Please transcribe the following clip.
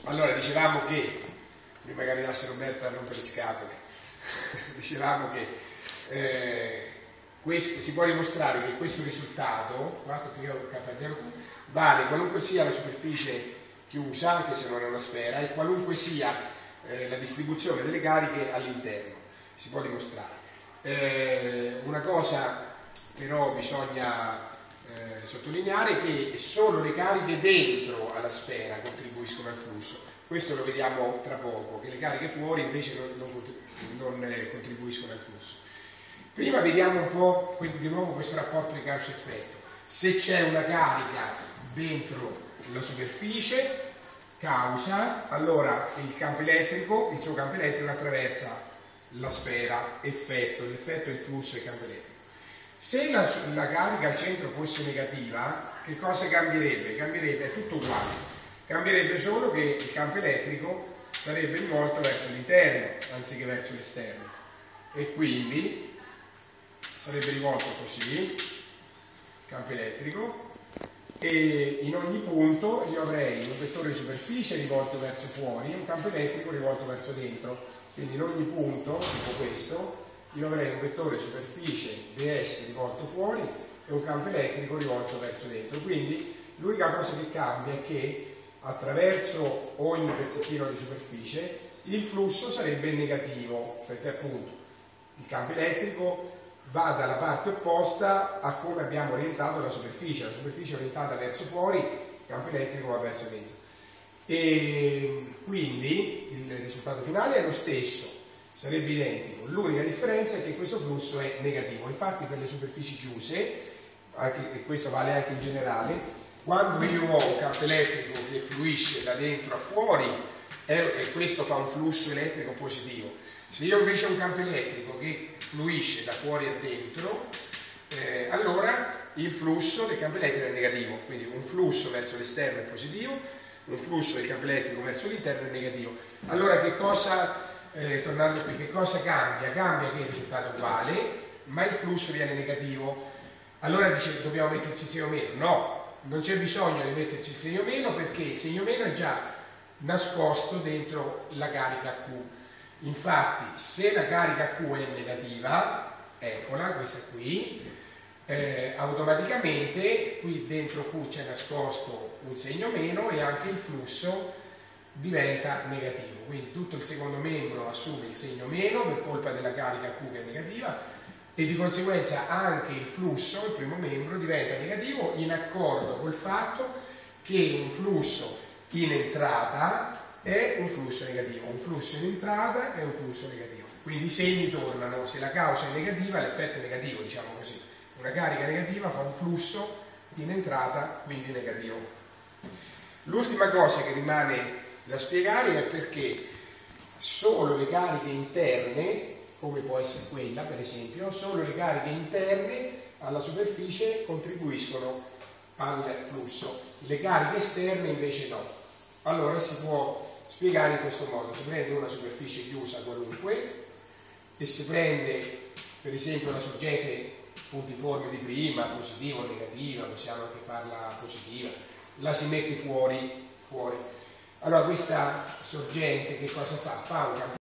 Allora, dicevamo che, prima che arrivasse Roberta a rompere le scatole, dicevamo che si può dimostrare che questo risultato, 4πk0, vale qualunque sia la superficie chiusa, anche se non è una sfera, e qualunque sia la distribuzione delle cariche all'interno. Si può dimostrare. Una cosa però bisogna sottolineare che solo le cariche dentro alla sfera contribuiscono al flusso. Questo lo vediamo tra poco, che le cariche fuori invece non contribuiscono al flusso. Prima vediamo un po' di nuovo questo rapporto di causa-effetto. Se c'è una carica dentro la superficie, causa, allora il campo elettrico, il suo campo elettrico attraversa la sfera, effetto, l'effetto è il flusso e il campo elettrico. Se la carica al centro fosse negativa, che cosa cambierebbe? Cambierebbe, è tutto uguale. Cambierebbe solo che il campo elettrico sarebbe rivolto verso l'interno anziché verso l'esterno e quindi sarebbe rivolto così, campo elettrico, e in ogni punto io avrei un vettore di superficie rivolto verso fuori e un campo elettrico rivolto verso dentro. Quindi in ogni punto, tipo questo, io avrei un vettore superficie ds rivolto fuori e un campo elettrico rivolto verso dentro. Quindi l'unica cosa che cambia è che attraverso ogni pezzettino di superficie il flusso sarebbe negativo, perché appunto il campo elettrico va dalla parte opposta a come abbiamo orientato la superficie è orientata verso fuori, il campo elettrico va verso dentro. E quindi il risultato finale è lo stesso, sarebbe identico. L'unica differenza è che questo flusso è negativo. Infatti per le superfici chiuse, e questo vale anche in generale, quando io ho un campo elettrico che fluisce da dentro a fuori e questo fa un flusso elettrico positivo, se io invece ho un campo elettrico che fluisce da fuori a dentro, allora il flusso del campo elettrico è negativo, quindi un flusso verso l'esterno è positivo, un flusso del campo elettrico verso l'interno è negativo. Allora che cosa, tornando qui, che cosa cambia? Cambia che il risultato è uguale, ma il flusso viene negativo. Allora dice dobbiamo metterci il segno meno? No, non c'è bisogno di metterci il segno meno perché il segno meno è già nascosto dentro la carica Q. Infatti se la carica Q è negativa, eccola, questa qui, automaticamente qui dentro Q c'è nascosto un segno meno e anche il flusso diventa negativo. Quindi tutto il secondo membro assume il segno meno per colpa della carica Q che è negativa e di conseguenza anche il flusso, il primo membro, diventa negativo in accordo col fatto che un flusso in entrata è un flusso negativo, un flusso in entrata è un flusso negativo. Quindi i segni tornano, se la causa è negativa l'effetto è negativo, diciamo così. Una carica negativa fa un flusso in entrata, quindi negativo. L'ultima cosa che rimane da spiegare è perché solo le cariche interne, come può essere quella per esempio, solo le cariche interne alla superficie contribuiscono al flusso, le cariche esterne invece no. Allora si può spiegare in questo modo: si prende una superficie chiusa qualunque e si prende per esempio la sorgente puntiforme di prima, positiva o negativa, possiamo anche farla positiva, la si mette fuori. Allora questa sorgente che cosa fa? Fa un campo